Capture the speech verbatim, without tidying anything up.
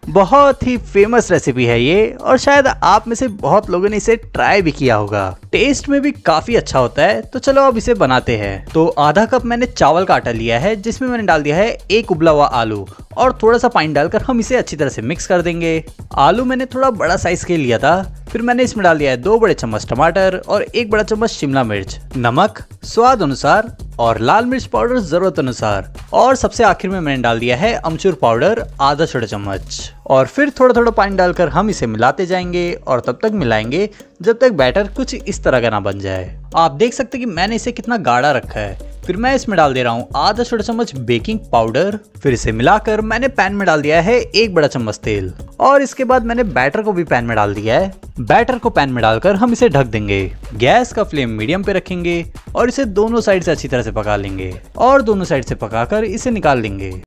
बहुत ही famous recipe है ये और शायद आप में से बहुत लोगों ने इसे ट्राई भी किया होगा। टेस्ट में भी काफी अच्छा होता है। तो चलो अब इसे बनाते हैं। तो आधा कप मैंने चावल का आटा लिया है जिसमें मैंने डाल दिया है एक उबला हुआ आलू और थोड़ा सा पानी डालकर हम इसे अच्छी तरह से मिक्स कर देंगे। आलू मैंने थोड़ा बड़ा साइज के लिया था। फिर मैंने इसमें डाल दिया है दो बड़े चम्मच टमाटर और एक बड़ा चम्मच शिमला मिर्च, नमक स्वाद अनुसार और लाल मिर्च पाउडर जरूरत अनुसार, और सबसे आखिर में मैंने डाल दिया है अमचूर पाउडर आधा छोटा चम्मच। और फिर थोड़ा थोड़ा पानी डालकर हम इसे मिलाते जाएंगे और तब तक मिलाएंगे जब तक बैटर कुछ इस तरह का ना बन जाए। आप देख सकते हैं कि मैंने इसे कितना गाढ़ा रखा है। फिर मैं इसमें डाल दे रहा हूँ आधा छोटा चम्मच बेकिंग पाउडर। फिर इसे मिलाकर मैंने पैन में डाल दिया है एक बड़ा चम्मच तेल और इसके बाद मैंने बैटर को भी पैन में डाल दिया है। बैटर को पैन में डालकर हम इसे ढक देंगे। गैस का फ्लेम मीडियम पे रखेंगे और इसे दोनों साइड से अच्छी तरह से पका लेंगे और दोनों साइड से पकाकर इसे निकाल लेंगे।